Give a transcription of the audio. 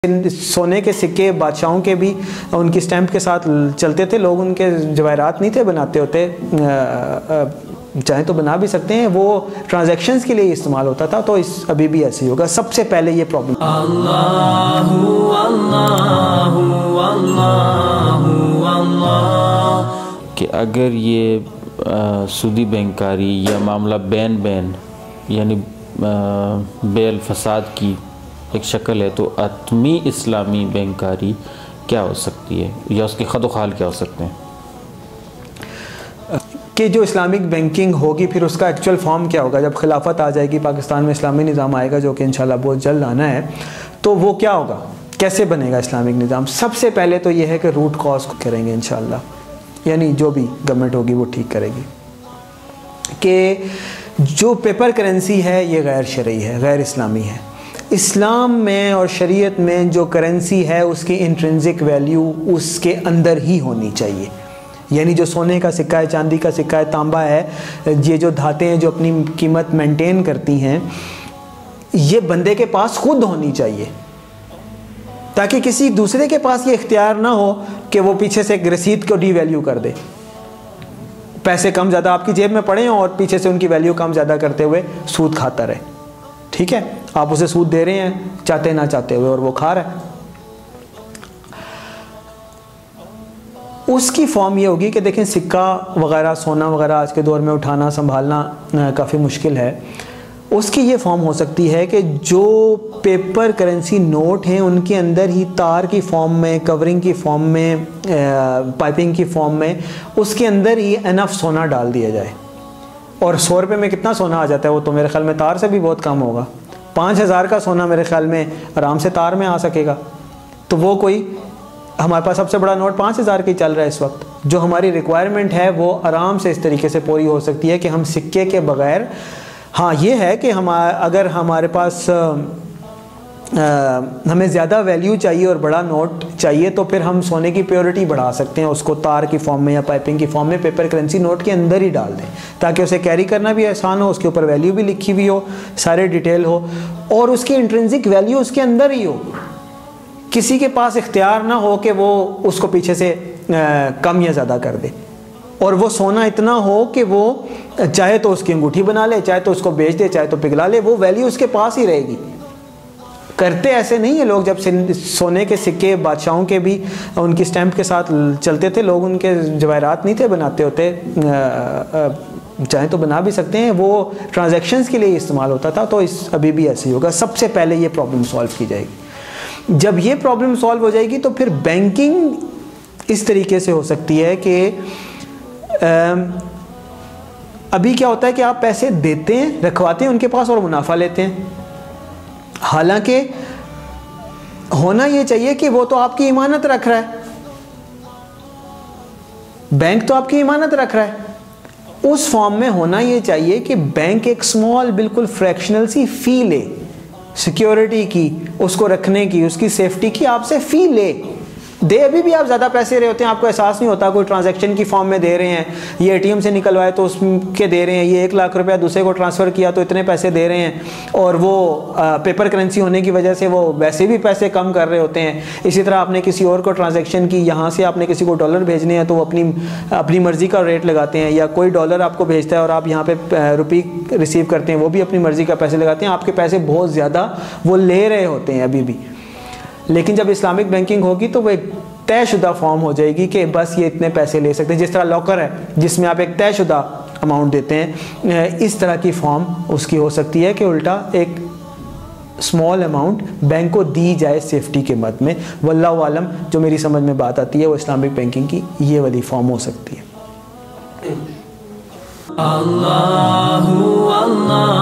सोने के सिक्के बादशाहों के भी उनकी स्टैंप के साथ चलते थे, लोग उनके जवाहरात नहीं थे बनाते होते, चाहे तो बना भी सकते हैं, वो ट्रांजैक्शंस के लिए इस्तेमाल होता था। तो इस अभी भी ऐसे ही होगा। सबसे पहले ये प्रॉब्लम कि अगर ये सूदी बैंकारी या मामला बैन यानी बेल फसाद की एक शक्ल है, तो आत्मी इस्लामी बैंकारी क्या हो सकती है या उसके खदोखाल क्या हो सकते हैं? कि जो इस्लामिक बैंकिंग होगी फिर उसका एक्चुअल फॉर्म क्या होगा जब खिलाफत आ जाएगी, पाकिस्तान में इस्लामी निज़ाम आएगा जो कि इंशाल्लाह बहुत जल्द आना है, तो वो क्या होगा, कैसे बनेगा इस्लामिक निज़ाम? सबसे पहले तो ये है कि रूट कॉज को करेंगे इंशाल्लाह, यानी जो भी गवर्नमेंट होगी वो ठीक करेगी कि जो पेपर करेंसी है ये गैर शरई है, गैर इस्लामी है। इस्लाम में और शरीयत में जो करेंसी है उसकी इंट्रिंसिक वैल्यू उसके अंदर ही होनी चाहिए, यानी जो सोने का सिक्का है, चांदी का सिक्का है, तांबा है, ये जो धातें हैं जो अपनी कीमत मेंटेन करती हैं, ये बंदे के पास खुद होनी चाहिए, ताकि किसी दूसरे के पास ये इख्तियार ना हो कि वो पीछे से एक रसीद को डीवैल्यू कर दे, पैसे कम ज़्यादा आपकी जेब में पड़े हों और पीछे से उनकी वैल्यू कम ज़्यादा करते हुए सूद खाता रहे। ठीक है, आप उसे सूद दे रहे हैं चाहते ना चाहते हुए और वो खा रहा है। उसकी फॉर्म ये होगी कि देखें सिक्का वगैरह, सोना वगैरह आज के दौर में उठाना संभालना काफ़ी मुश्किल है। उसकी ये फॉर्म हो सकती है कि जो पेपर करेंसी नोट हैं उनके अंदर ही तार की फॉर्म में, कवरिंग की फॉर्म में, पाइपिंग की फॉर्म में, उसके अंदर ही एनफ सोना डाल दिया जाए। और 100 रुपये में कितना सोना आ जाता है, वो तो मेरे ख्याल में तार से भी बहुत कम होगा। 5000 का सोना मेरे ख्याल में आराम से तार में आ सकेगा। तो वो कोई, हमारे पास सबसे बड़ा नोट 5000 की चल रहा है इस वक्त। जो हमारी रिक्वायरमेंट है वो आराम से इस तरीके से पूरी हो सकती है कि हम सिक्के के बग़ैर, हाँ ये है कि अगर हमारे पास हमें ज़्यादा वैल्यू चाहिए और बड़ा नोट चाहिए तो फिर हम सोने की प्योरिटी बढ़ा सकते हैं, उसको तार की फॉर्म में या पाइपिंग की फॉर्म में पेपर करेंसी नोट के अंदर ही डाल दें, ताकि उसे कैरी करना भी आसान हो, उसके ऊपर वैल्यू भी लिखी हुई हो, सारे डिटेल हो और उसकी इंट्रिंसिक वैल्यू उसके अंदर ही हो। किसी के पास इख्तियार ना हो कि वो उसको पीछे से कम या ज़्यादा कर दे, और वो सोना इतना हो कि वो चाहे तो उसकी अंगूठी बना ले, चाहे तो उसको बेच दे, चाहे तो पिघला ले, वो वैल्यू उसके पास ही रहेगी। करते ऐसे नहीं है लोग। जब सोने के सिक्के बादशाहों के भी उनकी स्टैंप के साथ चलते थे, लोग उनके जवाहरात नहीं थे बनाते होते, चाहे तो बना भी सकते हैं, वो ट्रांजैक्शंस के लिए इस्तेमाल होता था। तो इस अभी भी ऐसे ही होगा। सबसे पहले ये प्रॉब्लम सॉल्व की जाएगी। जब ये प्रॉब्लम सॉल्व हो जाएगी तो फिर बैंकिंग इस तरीके से हो सकती है कि अभी क्या होता है कि आप पैसे देते हैं, रखवाते हैं उनके पास और मुनाफा लेते हैं। हालांकि होना ये चाहिए कि वो तो आपकी इमानत रख रहा है, बैंक तो आपकी इमानत रख रहा है। उस फॉर्म में होना ये चाहिए कि बैंक एक स्मॉल बिल्कुल फ्रैक्शनल सी फी ले, सिक्योरिटी की, उसको रखने की, उसकी सेफ्टी की आपसे फी ले दे। अभी भी आप ज़्यादा पैसे रहे होते हैं, आपको एहसास नहीं होता, कोई ट्रांजैक्शन की फॉर्म में दे रहे हैं, ये एटीएम से निकलवाए तो उसके दे रहे हैं, ये 1 लाख रुपया दूसरे को ट्रांसफ़र किया तो इतने पैसे दे रहे हैं, और वो पेपर करेंसी होने की वजह से वो वैसे भी पैसे कम कर रहे होते हैं। इसी तरह आपने किसी और को ट्रांजैक्शन की, यहाँ से आपने किसी को डॉलर भेजने हैं तो वो अपनी मर्ज़ी का रेट लगाते हैं, या कोई डॉलर आपको भेजता है और आप यहाँ पर रुपये रिसीव करते हैं, वो भी अपनी मर्ज़ी का पैसे लगाते हैं। आपके पैसे बहुत ज़्यादा वो ले रहे होते हैं अभी भी। लेकिन जब इस्लामिक बैंकिंग होगी तो वो एक तयशुदा फॉर्म हो जाएगी कि बस ये इतने पैसे ले सकते हैं। जिस तरह लॉकर है जिसमें आप एक तयशुदा अमाउंट देते हैं, इस तरह की फॉर्म उसकी हो सकती है कि उल्टा एक स्मॉल अमाउंट बैंक को दी जाए सेफ्टी के मद में। वल्लाहु आलम, जो मेरी समझ में बात आती है वो इस्लामिक बैंकिंग की ये वाली फॉर्म हो सकती है। अल्लाहु अल्लाह।